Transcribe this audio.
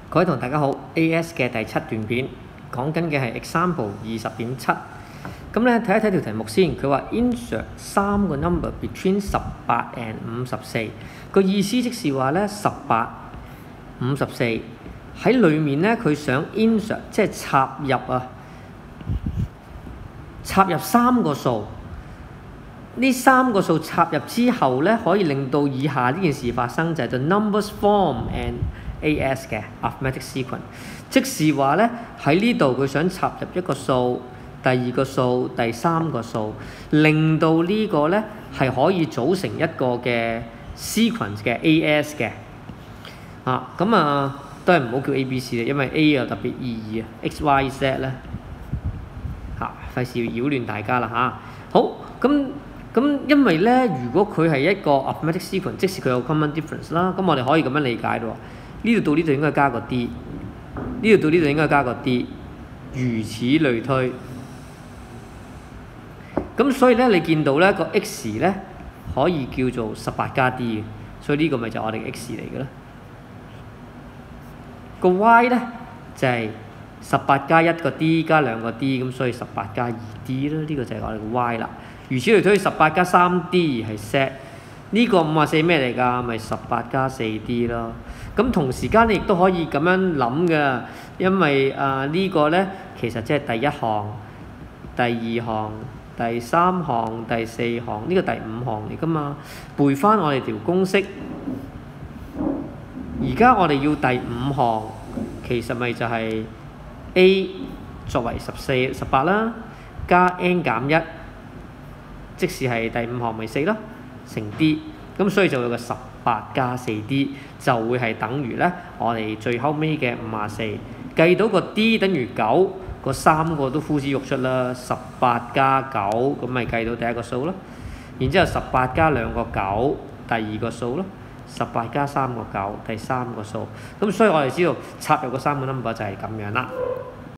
各位同大家好 ，AS 嘅第7段片講緊嘅係 example 20.7。咁咧睇一睇條題目先，佢話 insert 3個 number between 18 and 54，個意思即是話咧18、54喺裡面咧，佢想 insert 即係插入3個數。呢3個數插入之後咧，可以令到以下呢件事發生，就係 the numbers form and AS 嘅 arithmetic sequence， 即是話咧喺呢度佢想插入一個數、第二個數、第三個數，令到呢個咧係可以組成一個嘅 sequence 嘅 AS 嘅。咁都係唔好叫 ABC 嘅，因為 A 有特別意義啊 ，X、Y、Z 咧費事擾亂大家啦好，咁因為咧，如果佢係一個 arithmetic sequence， 即使佢有 common difference 啦，咁我哋可以咁樣理解咯。呢度到呢度應該加個 D， 呢度到呢度應該加個 D， 如此類推。咁所以咧，你見到咧個 X 咧可以叫做18加 D 嘅，所以呢個咪就係我哋嘅 X 嚟嘅啦。個 Y 咧就係18加1個 D 加2個 D， 咁所以18加2D 啦，呢個就係我哋嘅 Y 啦。如此類推，18加3D 係 Z， 呢個54咩嚟㗎？咪18加4D 咯。咁同時間你亦都可以咁樣諗㗎，因為呢個咧其實即係第一行、第二行、第三行、第四行，呢個第5行嚟㗎嘛。背翻我哋條公式，而家我哋要第5行，其實咪就係 A 作為18啦，加 n 減1。即使係第5行咪4咯，乘 D， 咁所以就有個18加4D 就會係等於咧我哋最後尾嘅54，計到個 D 等於9，個3個都呼之欲出啦，18加9咁咪計到第一個數咯，然之後18加2個9第二個數咯，18加3個9第三個數，咁所以我哋知道插入個3個 number 就係咁樣啦。